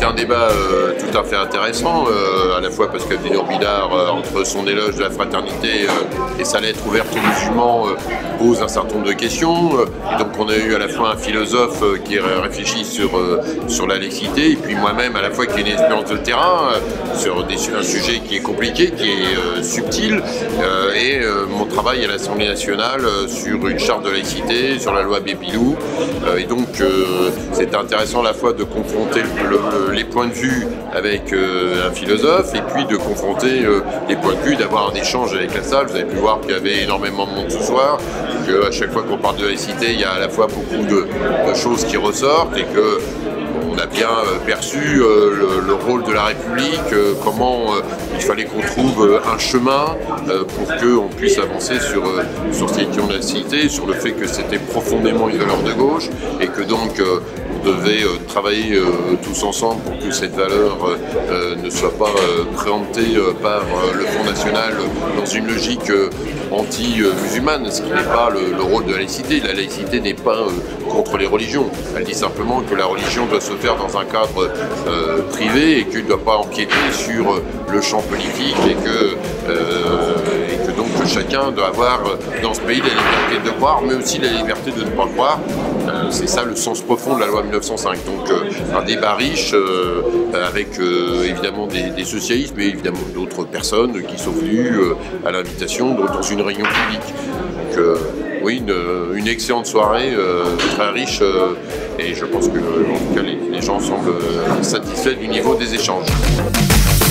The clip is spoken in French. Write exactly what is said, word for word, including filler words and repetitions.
c'était un débat euh, tout à fait intéressant, euh, à la fois parce qu'Abdenour Bidar, euh, entre son éloge de la fraternité euh, et sa lettre ouverte aux musulmans, euh, pose un certain nombre de questions. Euh, et donc on a eu à la fois un philosophe euh, qui réfléchit sur, euh, sur la laïcité, et puis moi-même à la fois qui ai une expérience de terrain, euh, sur des, un sujet qui est compliqué, qui est euh, subtil, euh, et euh, mon travail à l'Assemblée nationale euh, sur une charte de laïcité, sur la loi Bépilou. Euh, et donc euh, c'est intéressant à la fois de confronter le, le, les points de vue avec euh, un philosophe, et puis de confronter euh, les points de vue, d'avoir un échange avec la salle. Vous avez pu voir qu'il y avait énormément de monde ce soir, qu'à chaque fois qu'on parle de laïcité, il y a à la fois beaucoup de, de choses qui ressortent, et que on a bien perçu euh, le, le rôle de la République, euh, comment euh, il fallait qu'on trouve euh, un chemin euh, pour qu'on puisse avancer sur, euh, sur cette question de la laïcité, sur le fait que c'était profondément une valeur de gauche, et que donc euh, on devait euh, travailler euh, tous ensemble pour que cette valeur euh, ne soit pas euh, préemptée euh, par euh, le Front National dans une logique euh, anti-musulmane, ce qui n'est pas le, le rôle de la laïcité. La laïcité n'est pas euh, contre les religions. Elle dit simplement que la religion doit se faire dans un cadre euh, privé, et qu'il ne doit pas empiéter sur euh, le champ politique, et que, euh, et que donc chacun doit avoir dans ce pays la liberté de croire, mais aussi la liberté de ne pas croire. Euh, c'est ça le sens profond de la loi mille neuf cent cinq. Donc euh, un débat riche euh, avec euh, évidemment des, des socialistes, mais évidemment d'autres personnes qui sont venues euh, à l'invitation dans une réunion publique. Donc euh, oui, une, une excellente soirée, euh, très riche, euh, et je pense que en tout cas les, les gens semblent satisfaits du niveau des échanges.